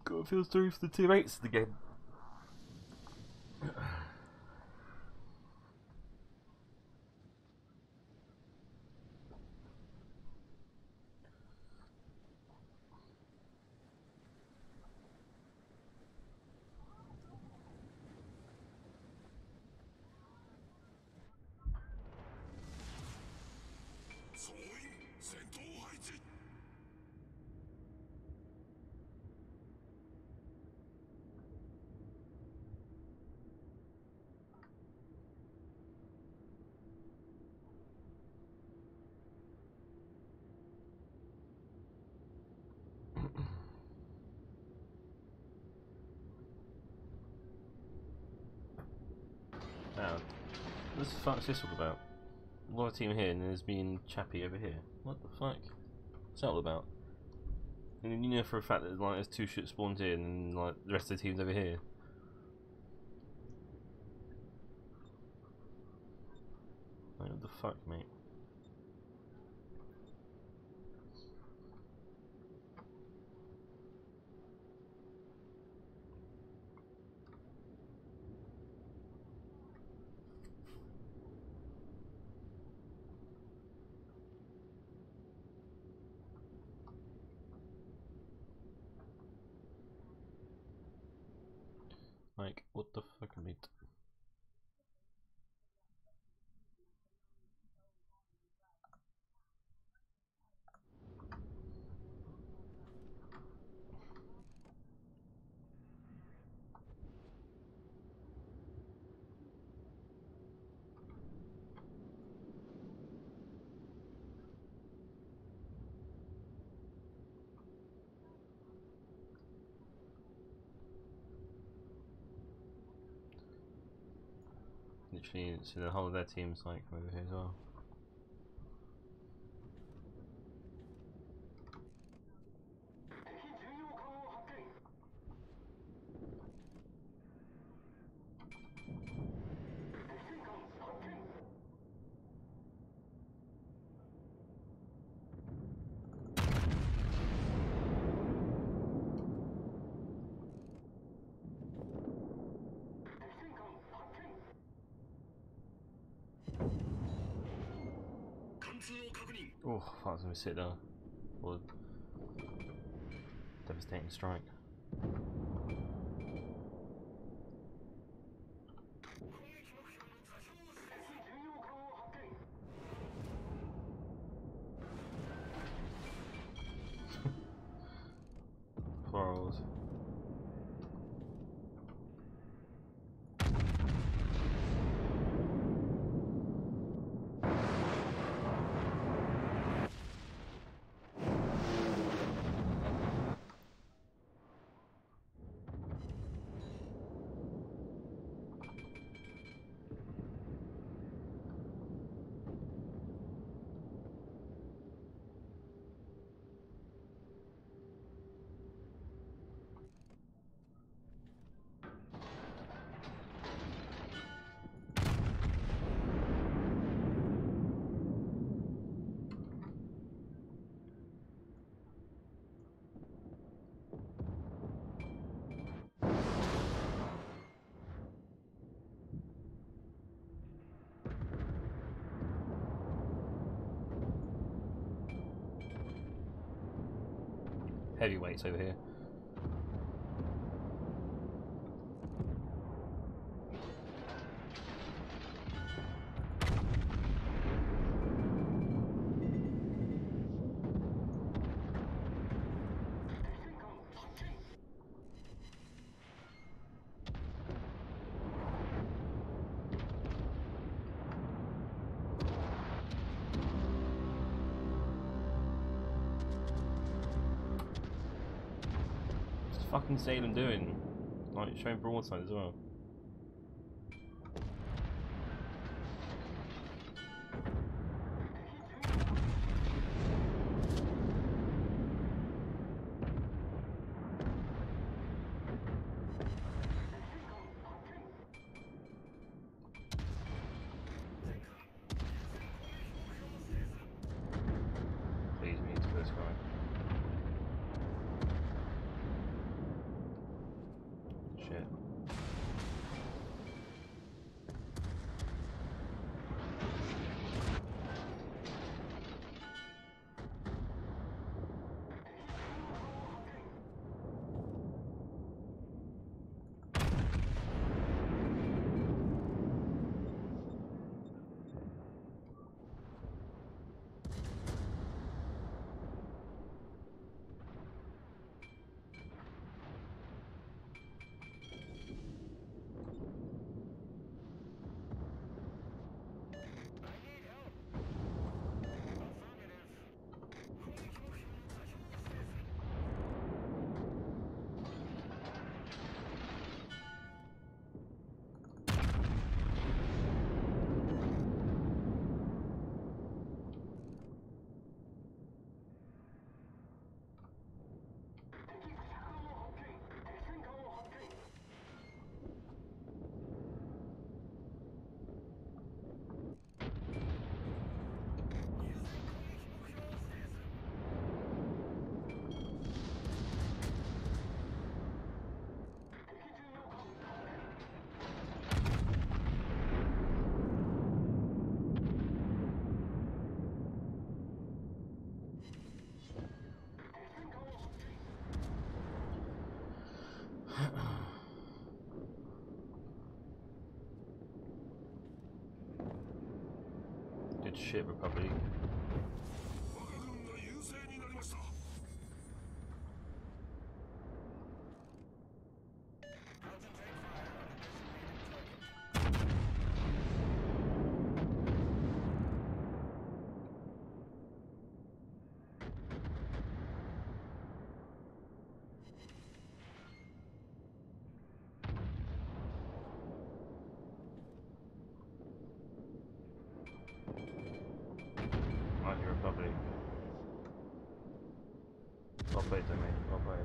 Gotta feel sorry for the tier 8s again. Now, what the fuck's this all about? A lot of team here and there's being chappy over here. What the fuck? What's that all about? And you know for a fact that like there's 2 ships spawned in and like the rest of the team's over here. Like, what the fuck, mate? Like, what the fuck, mate? Literally, so the whole of their team's like over here as well. Oh, I was gonna sit there. Or devastating strike. Plurals. Heavyweights over here. Fucking Salem doing? Like showing broadside as well. Please, me to this guy. shit. Good shit, Republic. Mighty Republic. Well played, though, mate. Well played.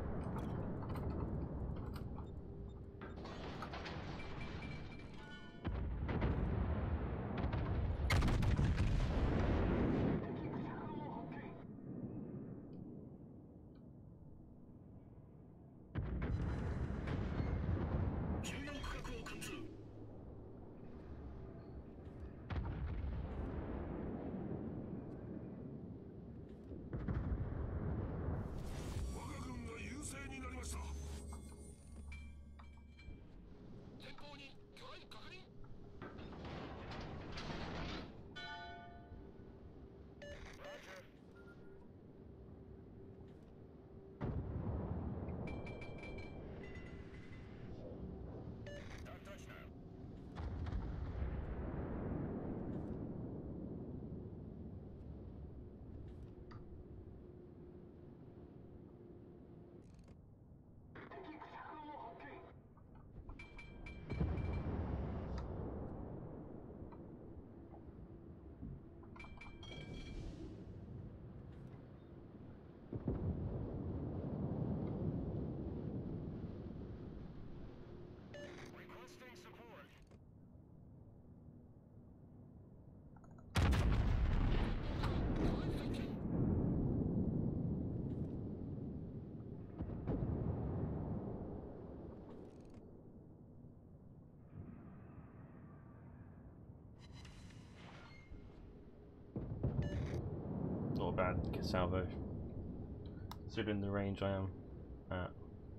Not a bad salvo, considering the range I am at.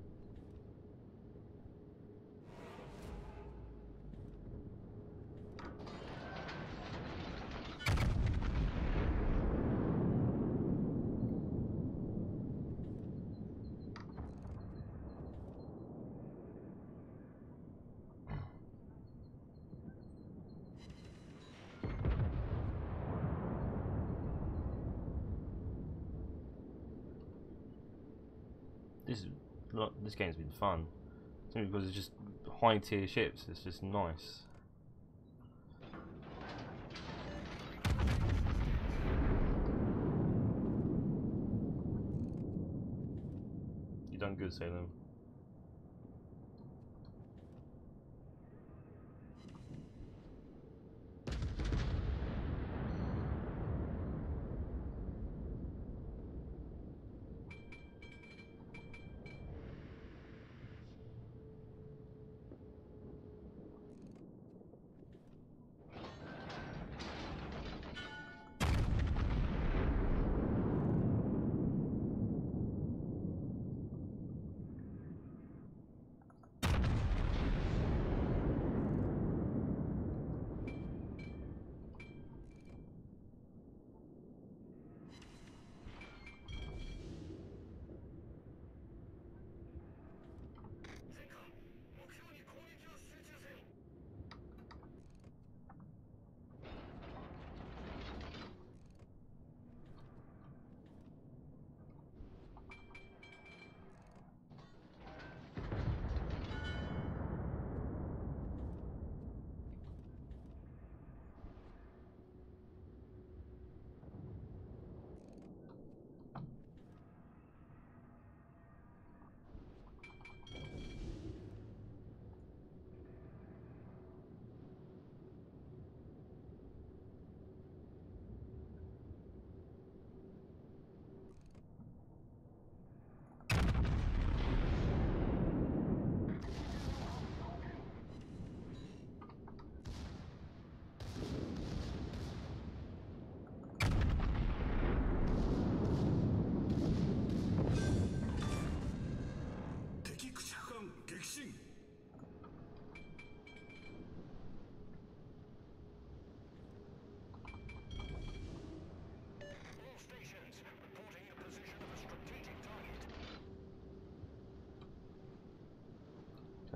This game's been fun. Simply because it's just high tier ships. It's just nice. You done good, Salem.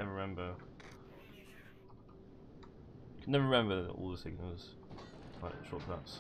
Never remember. Can never remember all the signals. Like shortcuts.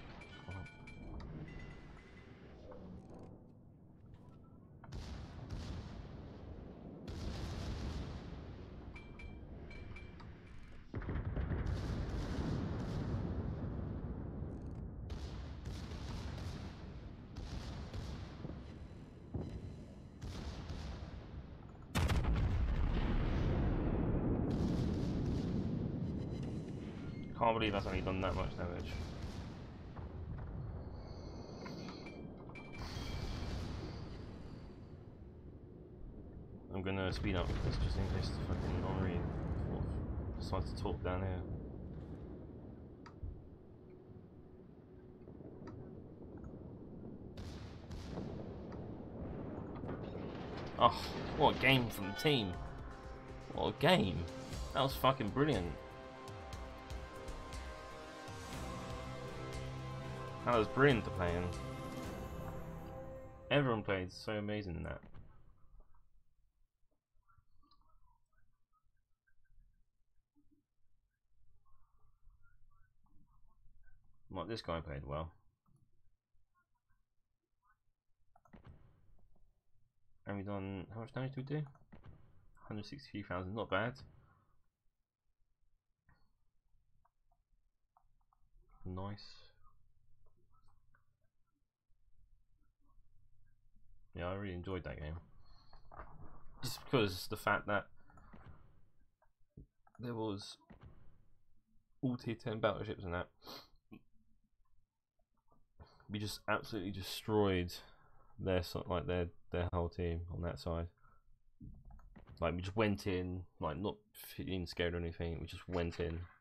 Can't believe that's only done that much damage. I'm gonna speed up this just in case the fucking Henri decides to talk down here. Oh, what a game from the team! What a game! That was fucking brilliant. That was brilliant to play in. Everyone played so amazing in that. Like, this guy played well. And we done, how much damage did we do? 163,000, not bad. Nice. Yeah, I really enjoyed that game. Just because the fact that there was all tier 10 battleships and that, we just absolutely destroyed their their whole team on that side. Like, we just went in, like, not feeling scared or anything. We just went in